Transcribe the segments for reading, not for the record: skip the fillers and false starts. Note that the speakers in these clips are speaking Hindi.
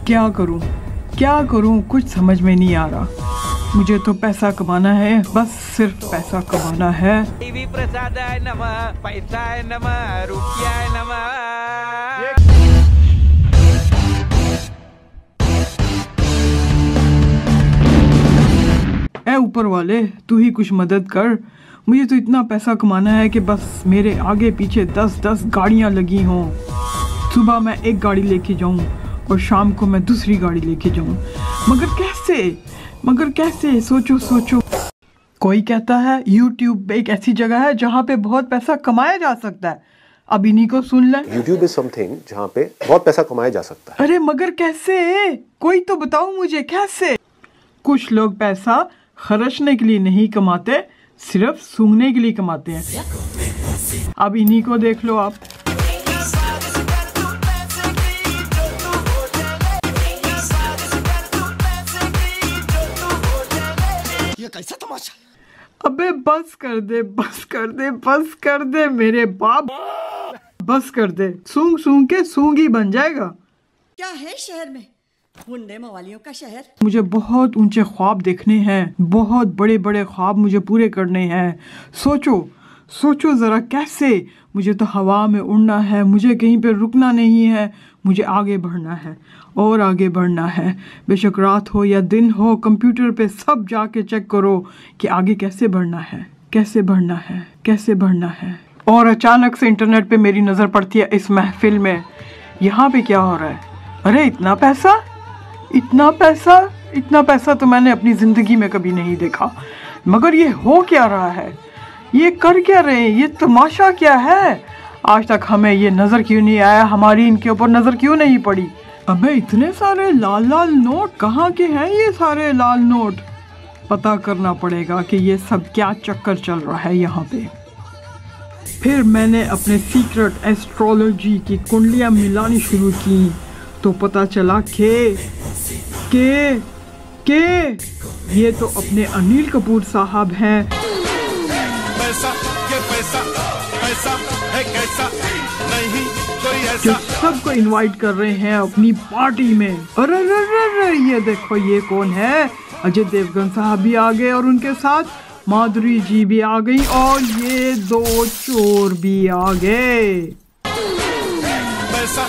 क्या करूं कुछ समझ में नहीं आ रहा। मुझे तो पैसा कमाना है, बस सिर्फ पैसा कमाना है। टीवी प्रसाद है नमः, पैसा है नमः, रुपया है नमः। ऊपर वाले तू ही कुछ मदद कर। मुझे तो इतना पैसा कमाना है कि बस मेरे आगे पीछे 10-10 गाड़ियां लगी हों। सुबह मैं एक गाड़ी लेके जाऊं और शाम को मैं दूसरी गाड़ी लेके जाऊं। मगर कैसे सोचो। कोई कहता है YouTube एक ऐसी जगह है जहाँ पे बहुत पैसा कमाया जा सकता है। अब इन्हीं को सुन ले। YouTube is something जहाँ पे बहुत पैसा कमाया जा सकता है। अरे मगर कैसे? कोई तो बताओ मुझे कैसे? कुछ लोग पैसा खर्चने के लिए नहीं कमाते, सिर्फ सूंघने के लिए कमाते हैं। अब इन्हीं को देख लो आप। ये कैसा तमाशा? अबे बस कर दे मेरे बाप, बस कर दे। सूंघ के सूंघ ही बन जाएगा। क्या है शहर में? गुंडे मवालियों का शहर। मुझे बहुत ऊंचे ख्वाब देखने हैं, बहुत बड़े ख्वाब मुझे पूरे करने हैं। सोचो जरा कैसे। मुझे तो हवा में उड़ना है, मुझे कहीं पे रुकना नहीं है, मुझे आगे बढ़ना है और आगे बढ़ना है। बेशक रात हो या दिन हो, कंप्यूटर पे सब जाके चेक करो कि आगे कैसे बढ़ना है। और अचानक से इंटरनेट पे मेरी नज़र पड़ती है इस महफिल में। यहाँ पे क्या हो रहा है? अरे इतना पैसा तो मैंने अपनी ज़िंदगी में कभी नहीं देखा। मगर ये हो क्या रहा है? ये कर क्या रहे हैं? ये तमाशा क्या है? आज तक हमें ये नज़र क्यों नहीं आया? हमारी इनके ऊपर नज़र क्यों नहीं पड़ी? अबे इतने सारे लाल नोट कहाँ के हैं? ये सारे लाल नोट पता करना पड़ेगा कि ये सब क्या चक्कर चल रहा है यहाँ पे। फिर मैंने अपने सीक्रेट एस्ट्रोलॉजी की कुंडलियाँ मिलानी शुरू की तो पता चला के ये तो अपने अनिल कपूर साहब हैं। पैसा है कैसा नहीं कोई ऐसा, जो सबको इनवाइट कर रहे हैं अपनी पार्टी में। अरे ये देखो, ये कौन है? अजय देवगन साहब भी आ गए और उनके साथ माधुरी जी भी आ गई और ये 2 चोर भी आ गए। पैसा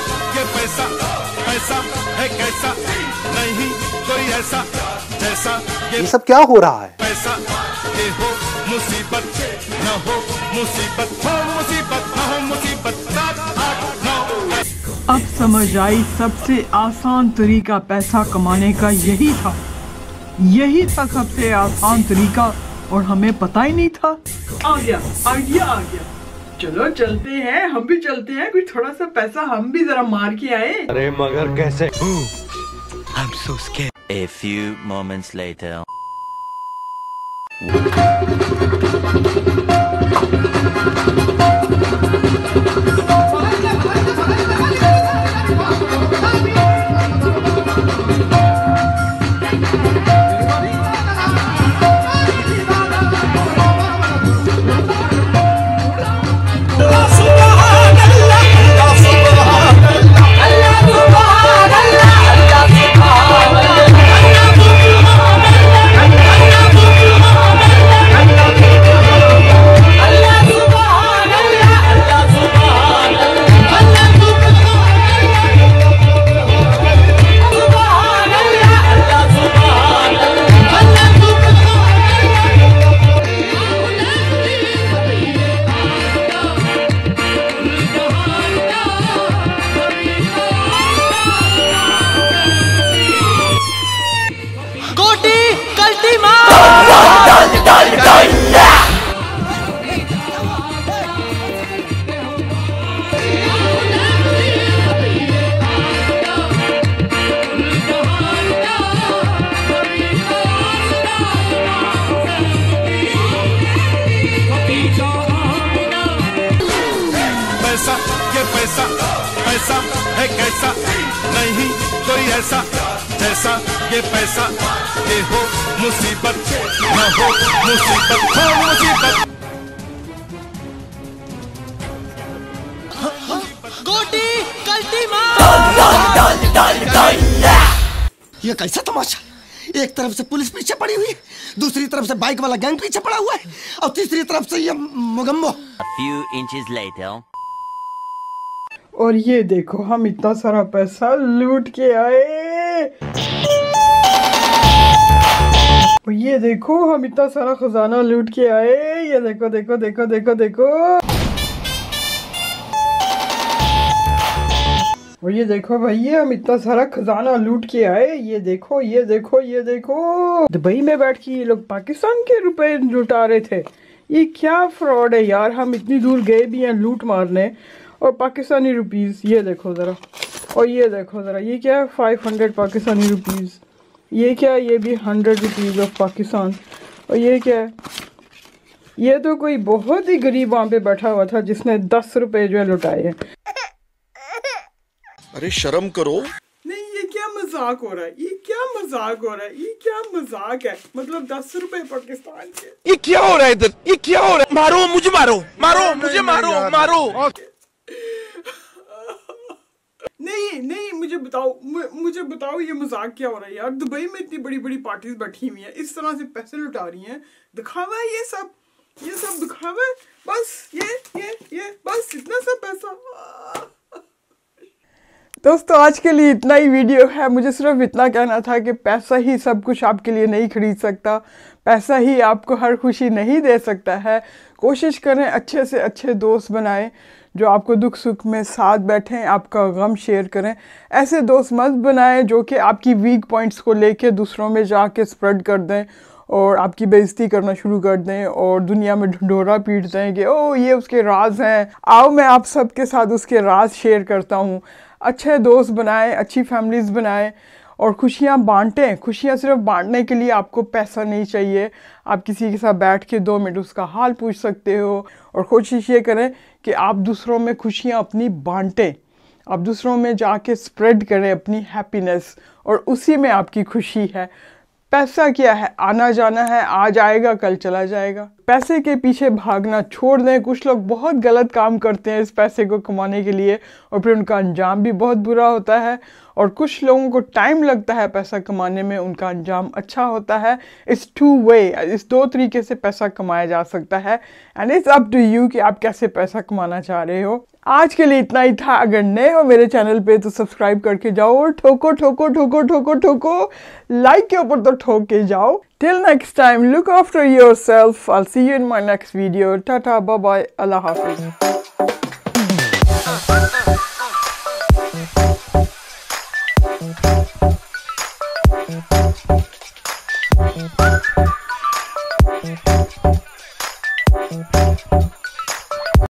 है कैसा नहीं कोई ऐसा जैसा ये सब क्या हो रहा है? पैसा ये हो मुसीबत न हो मुसीबत, हो मुसीबत न हो मुसीबत। 7, 8, 9। अब समझ आई, सबसे आसान तरीका पैसा कमाने का यही था सबसे आसान तरीका, और हमें पता ही नहीं था। आइडिया आ गया। चलो चलते हैं, हम भी चलते हैं, कोई थोड़ा सा पैसा हम भी जरा मार के आए। अरे मगर कैसे? I'm so scared. A few moments later. पैसा है कैसा नहीं कोई ऐसा जैसा ये पैसा, ये हो मुसीबत न हो मुसीबत, हो मुसीबत। गोटी कल्टी मार। ये कैसा तमाशा, एक तरफ से पुलिस पीछे पड़ी हुई है, दूसरी तरफ से बाइक वाला गैंग पीछे पड़ा हुआ है, और तीसरी तरफ से ये मुगम्बो। A few inches later. और ये देखो हम इतना सारा पैसा लूट के आए। और ये देखो हम इतना सारा खजाना लूट के आए। ये देखो देखो देखो देखो देखो। और ये देखो भैया हम इतना सारा खजाना लूट के आए। ये देखो ये देखो ये देखो। दुबई में बैठ के ये लोग पाकिस्तान के रुपए लुटा रहे थे। ये क्या फ्रॉड है यार। हम इतनी दूर गए भी हैं लूट मारने और पाकिस्तानी रुपीस। ये देखो ज़रा, और ये देखो ज़रा, ये क्या है 500 पाकिस्तानी रुपीस। ये क्या है, ये भी 100 रुपीज़ ऑफ पाकिस्तान। और ये क्या है, ये तो कोई बहुत ही गरीब वहाँ पे बैठा हुआ था जिसने 10 रुपए जो है लुटाए हैं। अरे शर्म करो। नहीं ये क्या मजाक हो रहा है, ये क्या मजाक हो रहा है, ये क्या मजाक है। मतलब 10 रुपए पाकिस्तान के। ये क्या हो रहा है इधर, ये क्या हो रहा है? मारो मुझे, मारो मारो मुझे, मारो मारो। नहीं नहीं मुझे बताओ ये मजाक क्या हो रहा है यार। दुबई में इतनी बड़ी बड़ी पार्टीज बैठी हुई हैं, इस तरह से पैसे लुटा रही हैं। दिखावा है ये सब दिखावा है। बस ये बस इतना सा पैसा। दोस्तों आज के लिए इतना ही वीडियो है। मुझे सिर्फ इतना कहना था कि पैसा ही सब कुछ आपके लिए नहीं खरीद सकता, पैसा ही आपको हर खुशी नहीं दे सकता है। कोशिश करें अच्छे से अच्छे दोस्त बनाएं जो आपको दुख सुख में साथ बैठें, आपका गम शेयर करें। ऐसे दोस्त मत बनाएं जो कि आपकी वीक पॉइंट्स को लेके दूसरों में जाके स्प्रेड कर दें और आपकी बेइज्जती करना शुरू कर दें और दुनिया में ढिंढोरा पीट दें कि ओ ये उसके राज हैं, आओ मैं आप सबके साथ उसके राज शेयर करता हूँ। अच्छे दोस्त बनाएं, अच्छी फैमिलीज़ बनाएं और खुशियाँ बांटें। खुशियाँ सिर्फ बांटने के लिए आपको पैसा नहीं चाहिए। आप किसी के साथ बैठ के 2 मिनट उसका हाल पूछ सकते हो। और कोशिश ये करें कि आप दूसरों में खुशियाँ अपनी बांटें, आप दूसरों में जाके स्प्रेड करें अपनी हैप्पीनेस, और उसी में आपकी खुशी है। पैसा क्या है, आना जाना है, आज आएगा कल चला जाएगा। पैसे के पीछे भागना छोड़ दें। कुछ लोग बहुत गलत काम करते हैं इस पैसे को कमाने के लिए और फिर उनका अंजाम भी बहुत बुरा होता है। और कुछ लोगों को टाइम लगता है पैसा कमाने में, उनका अंजाम अच्छा होता है। इट्स 2 वे, इस 2 तरीके से पैसा कमाया जा सकता है and it's up to you कि आप कैसे पैसा कमाना चाह रहे हो। आज के लिए इतना ही था। अगर नए हो मेरे चैनल पे तो सब्सक्राइब करके जाओ और ठोको ठोको ठोको ठोको ठोको, लाइक के ऊपर तो ठोक के जाओ। Till next time, look after yourself. I'll see you in my next video. Tata, bye bye, Allah Hafiz. Thank you.